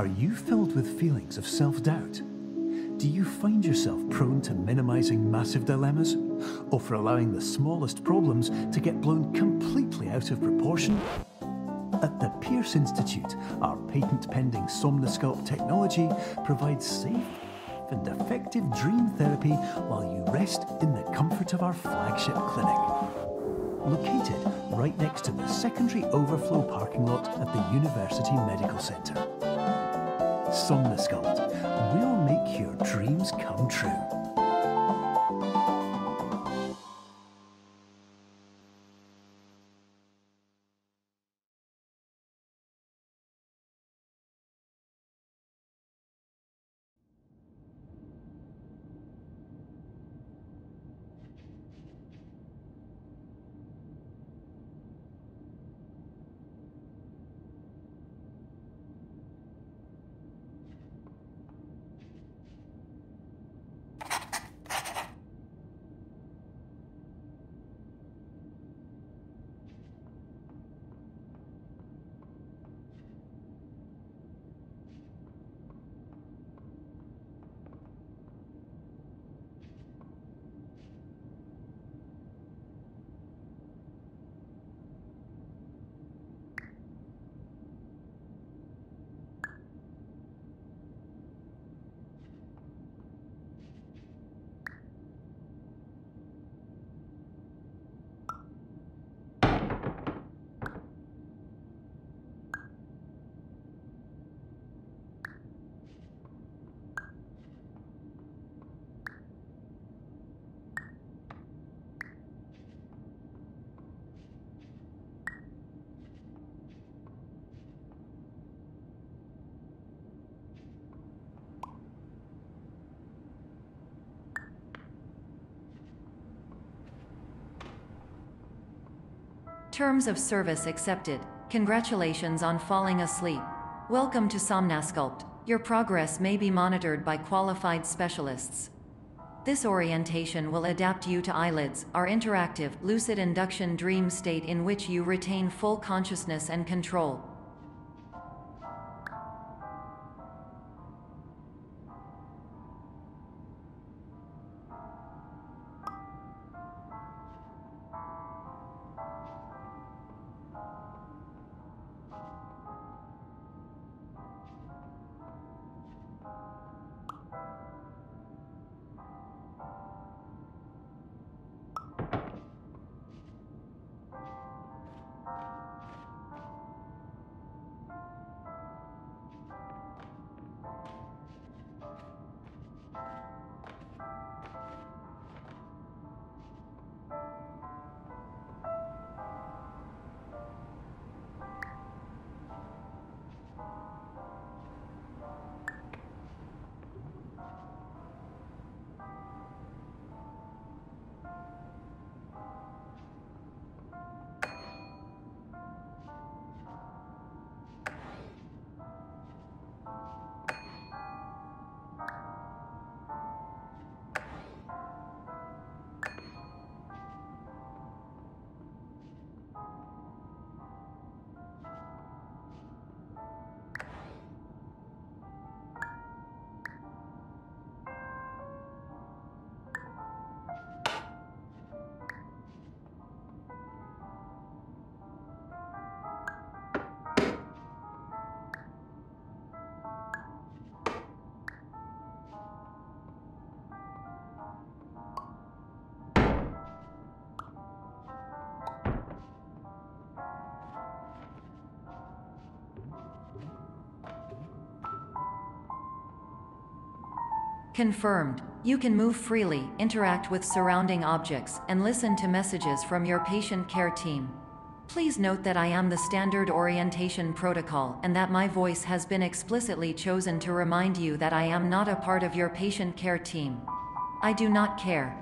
Are you filled with feelings of self-doubt? Do you find yourself prone to minimizing massive dilemmas, or for allowing the smallest problems to get blown completely out of proportion? At the Pierce Institute, our patent-pending Somnosculpt technology provides safe and effective dream therapy while you rest in the comfort of our flagship clinic. Located right next to the secondary overflow parking lot at the University Medical Centre. Somnosculpt, we'll make your dreams come true. Terms of service accepted. Congratulations on falling asleep. Welcome to Somnosculpt. Your progress may be monitored by qualified specialists. This orientation will adapt you to eyelids, our interactive, lucid induction dream state in which you retain full consciousness and control. Confirmed. You can move freely, interact with surrounding objects, and listen to messages from your patient care team. Please note that I am the standard orientation protocol and that my voice has been explicitly chosen to remind you that I am not a part of your patient care team. I do not care.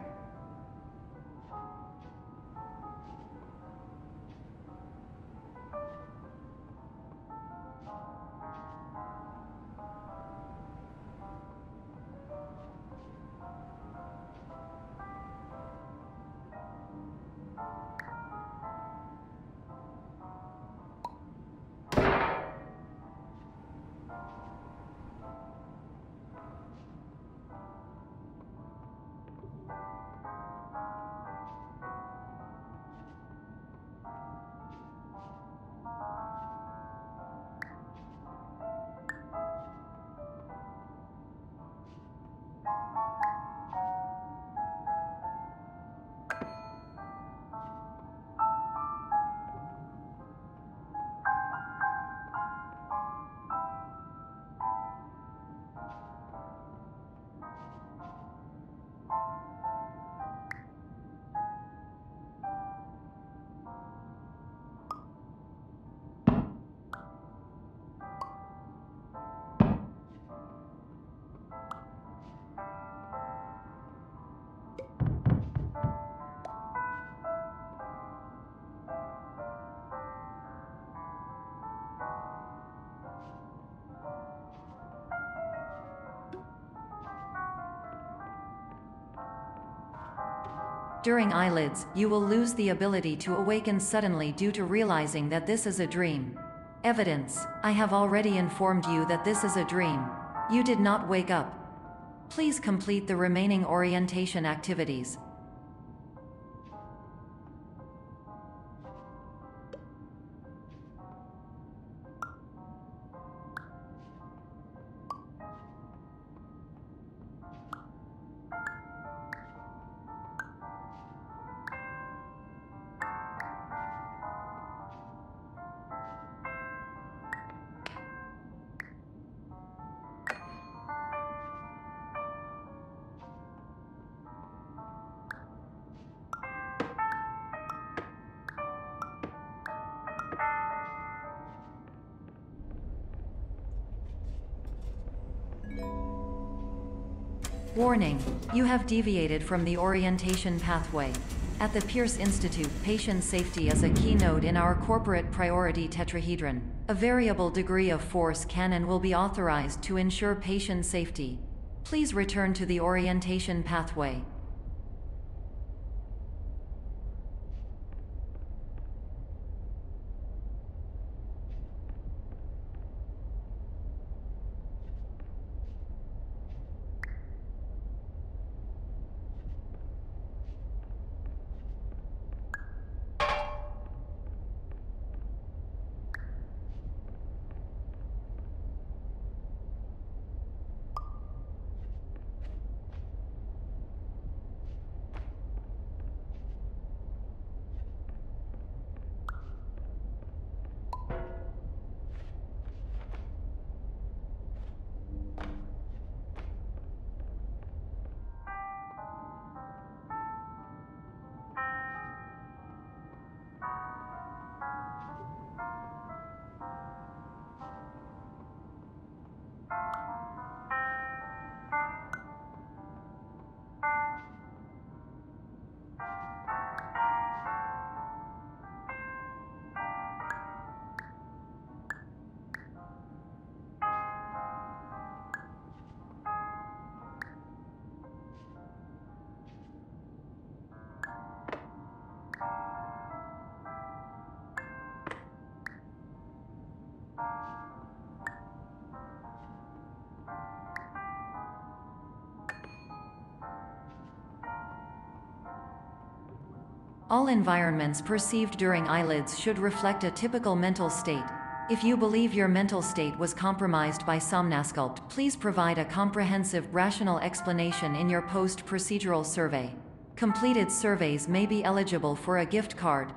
During eyelids, you will lose the ability to awaken suddenly due to realizing that this is a dream. Evidence: I have already informed you that this is a dream. You did not wake up. Please complete the remaining orientation activities. Warning: you have deviated from the orientation pathway. At the Pierce Institute, patient safety is a keynote in our corporate priority tetrahedron. A variable degree of force can and will be authorized to ensure patient safety. Please return to the orientation pathway. All environments perceived during eyelids should reflect a typical mental state. If you believe your mental state was compromised by Somnasculpt, please provide a comprehensive, rational explanation in your post-procedural survey. Completed surveys may be eligible for a gift card.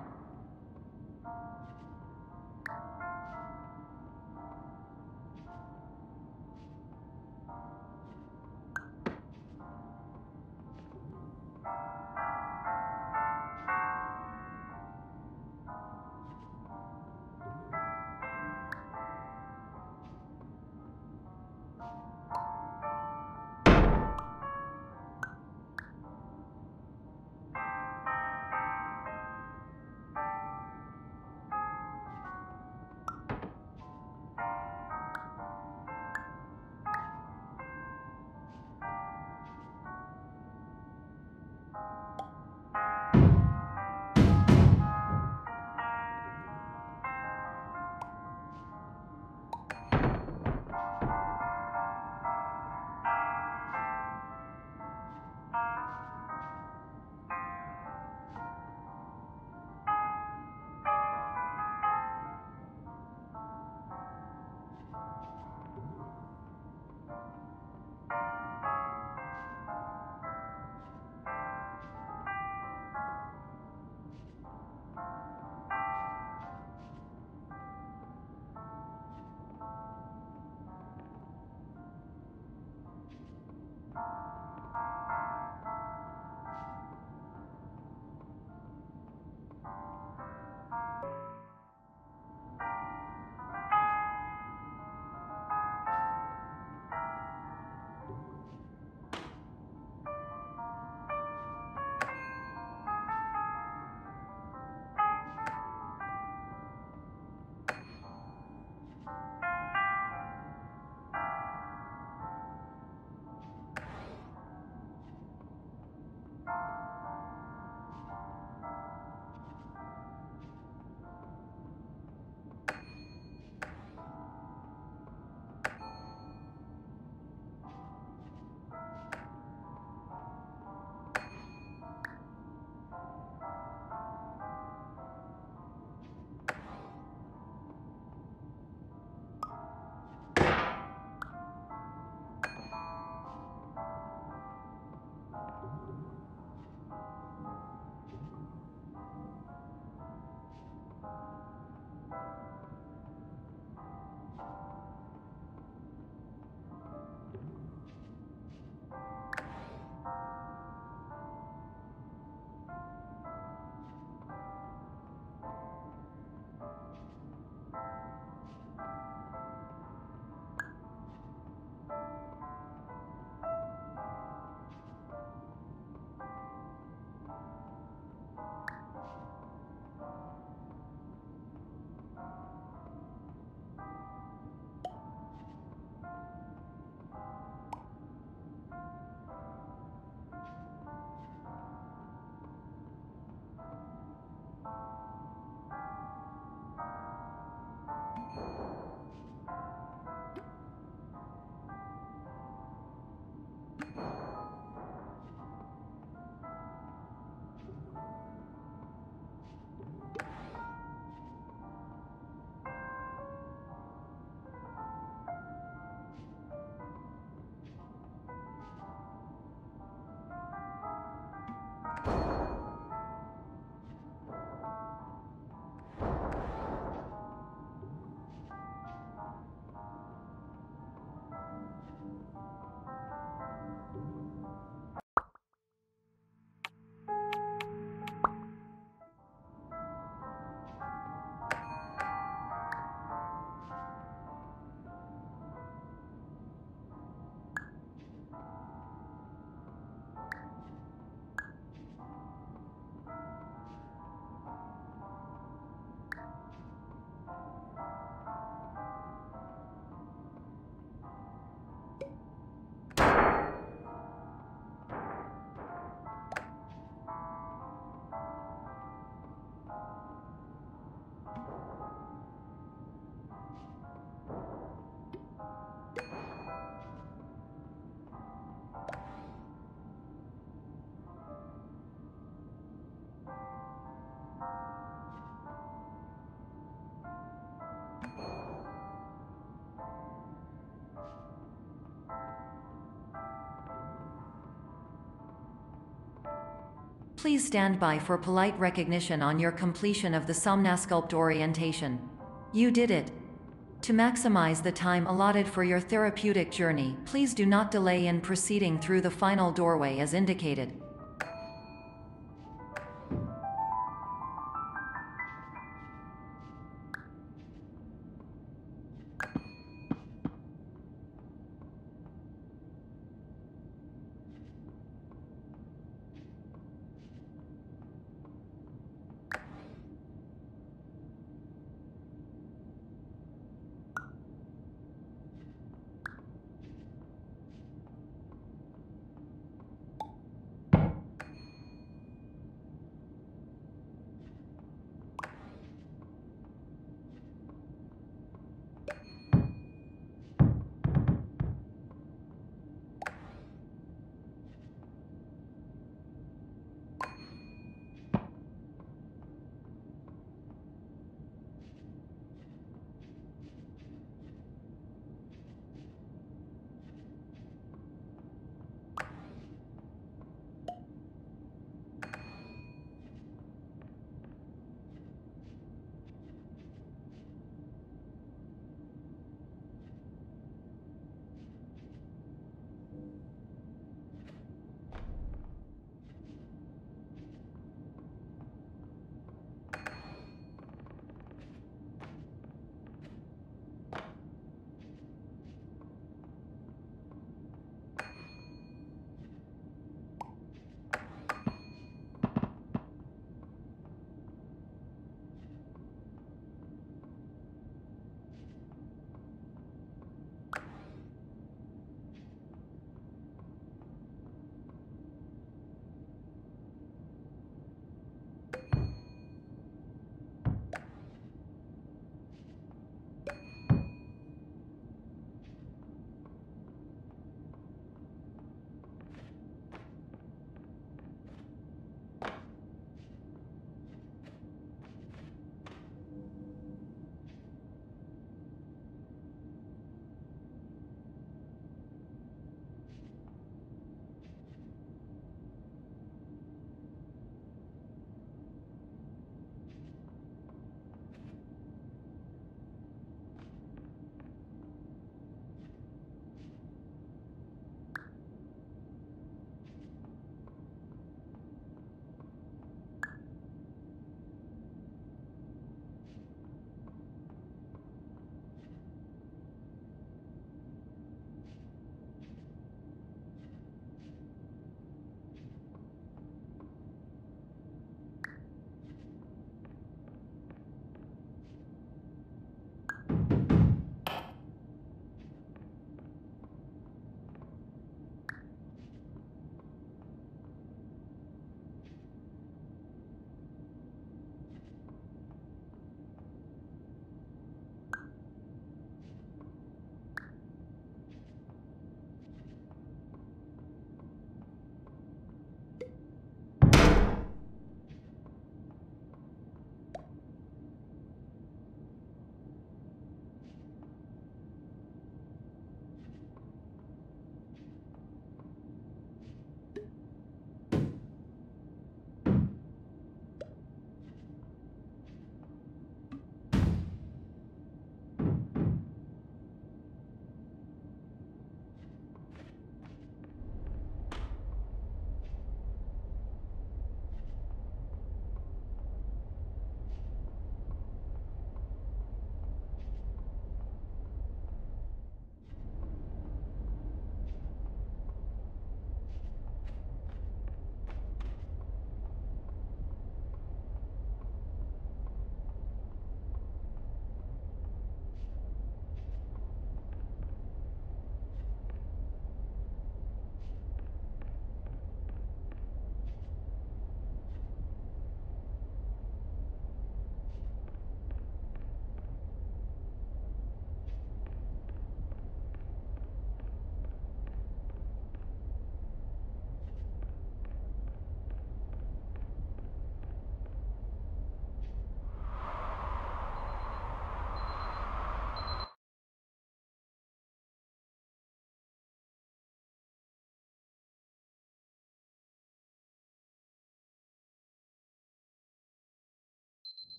Please stand by for polite recognition on your completion of the Somnasculpt orientation. You did it. To maximize the time allotted for your therapeutic journey, please do not delay in proceeding through the final doorway as indicated.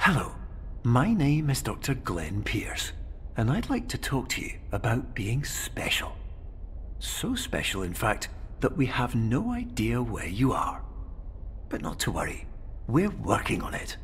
Hello, my name is Dr. Glenn Pierce, and I'd like to talk to you about being special. So special, in fact, that we have no idea where you are. But not to worry, we're working on it.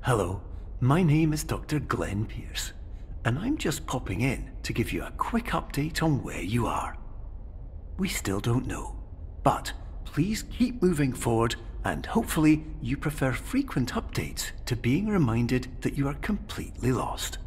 Hello, my name is Dr. Glenn Pierce, and I'm just popping in to give you a quick update on where you are. We still don't know, but please keep moving forward, and hopefully you prefer frequent updates to being reminded that you are completely lost.